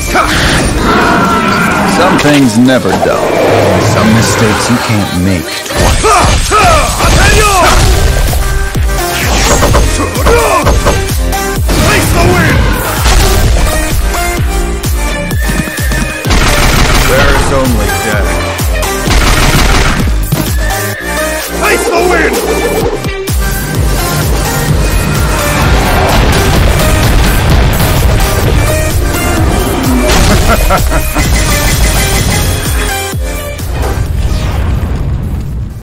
Some things never dull. Some mistakes you can't make twice. Place the win! There's only death. Place the win!